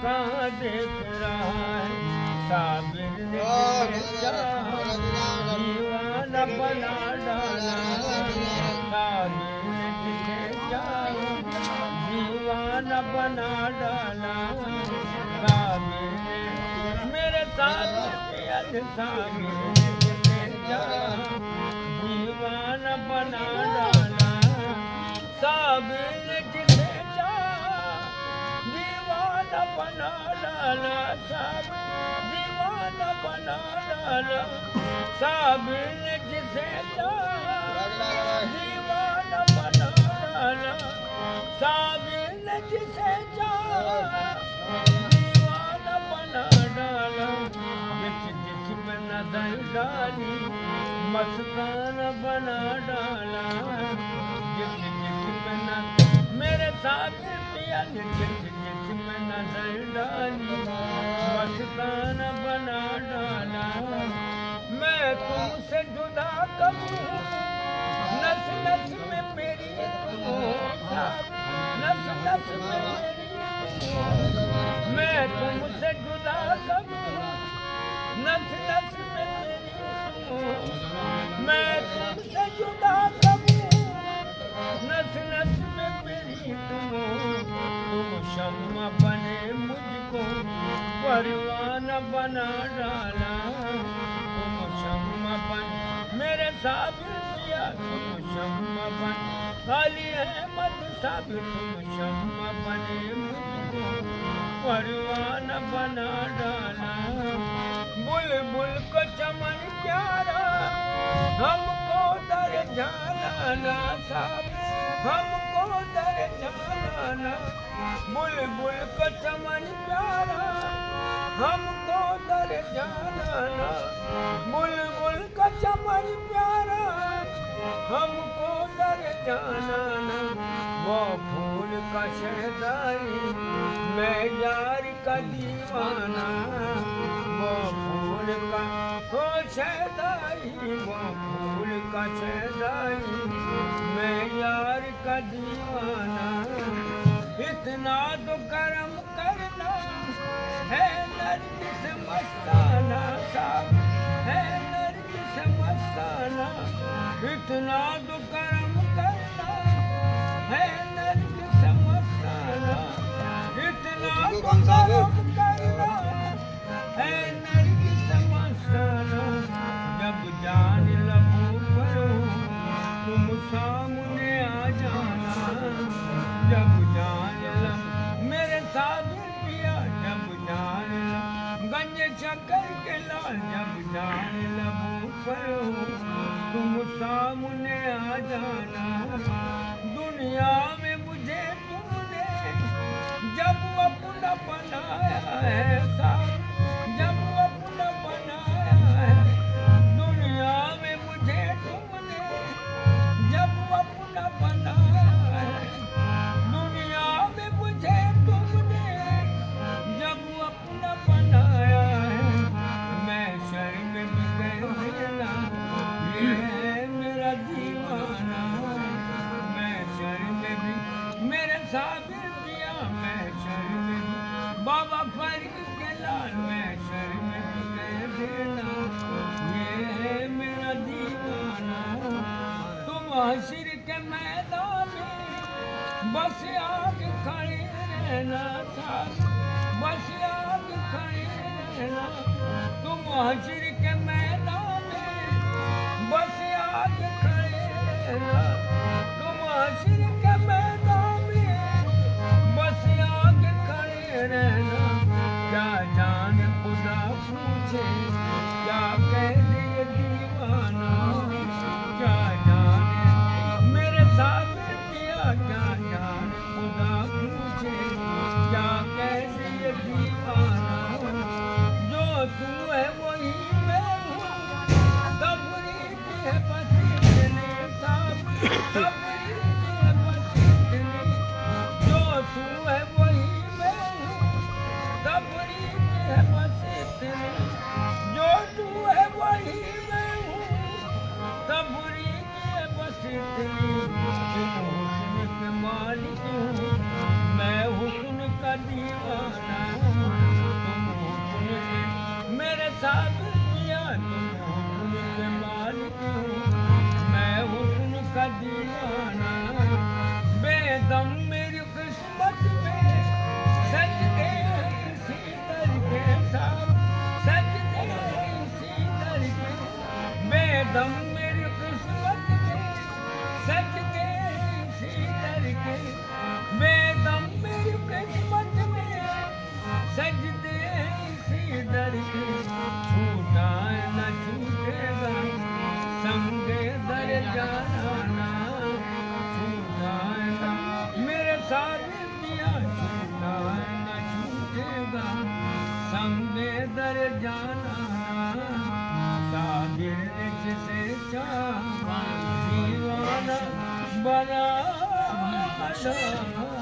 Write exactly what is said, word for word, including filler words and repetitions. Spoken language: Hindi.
कहाँ देख रहा है साबिर ने दीवाना बना डाला साबिर ने जिसे चाहा दीवाना बना डाला साबिर ने मेरे साथ साबिर ने जिसे चाहा दीवाना बना डाला साबिर ने जिसे चाहा दीवाना बना डाला साबिर दीवाना बना डाला साबिर ने जिसे चाहा दीवाना बना डाला साबिर ने जिसे चाहा दीवाना बना डाला जिस जिसमें नजर डाली मस्ताना बना डाला जिस जिसमें नजर मेरे साबिर पिया ने जिस जिसमें नजर डाली मस्ताना बना डाला मैं तुमसे जुदा कब हूँ नस नस में मेरी तुम हो नस नस में मेरी मैं तुमसे जुदा कब हूँ नस नस में मेरी तुम हो मैं तुमसे जुदा कब हूँ नस नस में मेरी तुम हो तुम शम्मा बने मुझको परवाना बना डाला तुम शम्मा बन मेरे साबिर पिया तुम शम्मा बन खाली अहमद साबिर तुम शम्मा बने मुझको परवाना बना डाला बुलबुल को चमन प्यारा हमको दर जाना साबिर हमको दर जाना बुलबुल को चमन प्यारा हमको दर जाना बुलबुल का चमन प्यारा हमको दर जाना वो फूल का शहदाई मैं यार का दीवाना वो फूल का हो शहदाई वो फूल का शहदाई मैं यार का दीवाना इतना तो करम करना है नरगिस मस्ताना साहब है नरगिस मस्ताना इतना तो करम करना है नरगिस मस्ताना इतना तो करम करना है नरगिस मस्ताना जब जान लबों पर हो तुम सामने आ जाना जब जान लब मेरे साबिर पिया जब जान लब गंज शक्कर के लाल जब जान लबों पर हो तुम सामने आ जाना दुनिया में मुझे तूने जब अपना बनाया है साबिर जब अपना बनाया है दुनिया में मुझे तुमने जब अपना बनाया है दुनिया में मुझे तुमने जब अपना बनाया है मैं शर्म में भी कह देना ये है मेरा दीवाना मैं शर्म में भी मेरे साबिर पिया मैं शर्म में भी बाबा फरीद के लाल मैं शर्म में भी कह देना ये है मेरा दीवाना तुम हश्र के मैदान में बस आगे खड़े रहना साथ बस आगे खड़े रहना तुम हश्र के मैदान में बस आगे खड़े रहना तुम हश्र के मैदान में बस आगे खड़े रहना क्या जान खुदा पूछे क्या कह दे दीवाना क्या जाने मेरे साबिर पिया क्या जान खुदा पूछे क्या कह दे दीवाना जो तू है वही मैं हूँ तबरीक है बस इतने साबिर तबरीक है बस इतने जो तू है वही मैं हूँ तबरीक है बस इतने जो तू है वही मैं हूँ तबरीक है बस इतनी तुम हुस्न के मालिक हूँ मैं हुस्न का दीवाना साबिया तुम हुस्न के मालिक हो, मैं हुस्न का दीवाना। बेदम मेरी किस्मत में सजदे इसी दर के साथ, सजदे इसी दर के। बेदम मेरी किस्मत में सजदे इसी दर के। बेदम मेरी किस्मत में सजदे इसी दर के। छूटा न छूटेगा संगे दर जाना, छूटा न मेरे साबिया, छूटा न छूटेगा संगे दर जाना। साबिर जिसे चाहा दीवाना बना।